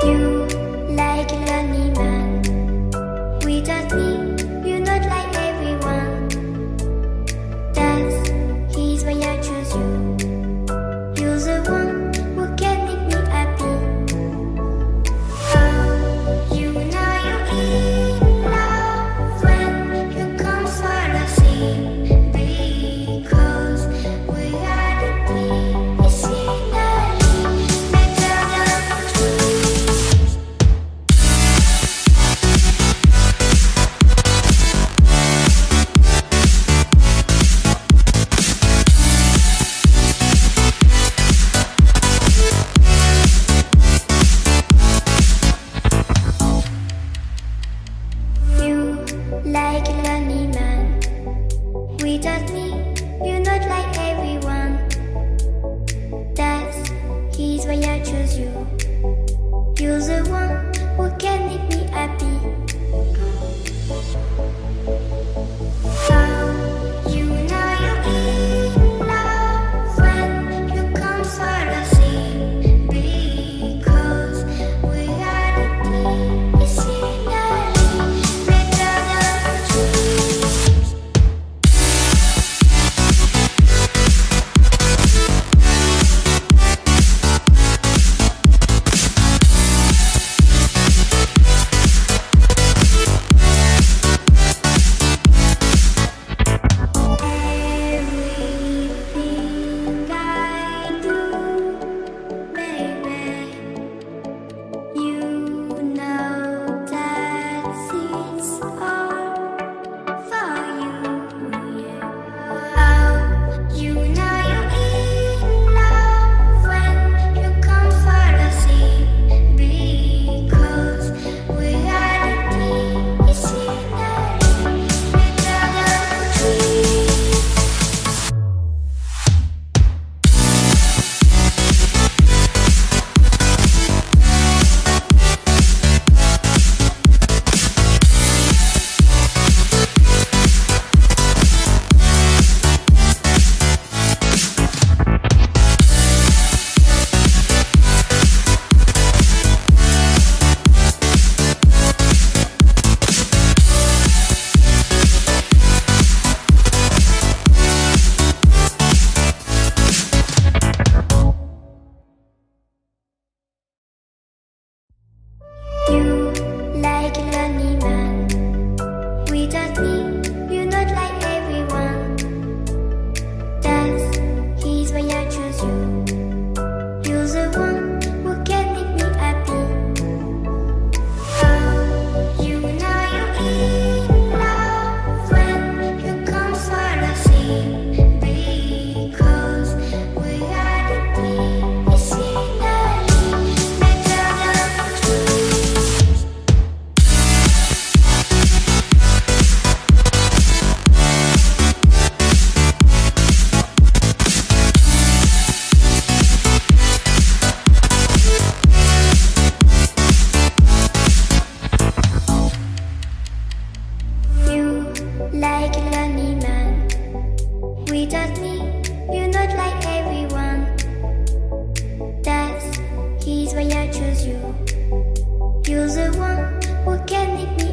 You like a lonely man. Without me, you're not like everyone. That's he's why I choose you. You're the one who can make me happy. Oh, you know you're in love when you come for the sea. Because we are the scenery better than trees. You like a lonely man. Without me, you're not like everyone. That's he's why I choose you. You're the one who can make me happy. Oh, you know you're in love when you come for the sea. Because we are the scenery better than trees. Everything I do, baby, you know that it's all for you, yeah. Oh, you know you're in love when you come for the sea. Because we are the scenery better than trees. You like a lonely man. Without me, you're not like everyone. That's he's why I choose you. You're the one who can make me happy. Oh, you know you're in love when you come for the sea. Because we are the scenery better than trees. You like a lonely man. Without me, you're not like everyone. That's he's why I choose you. You're the one who can make me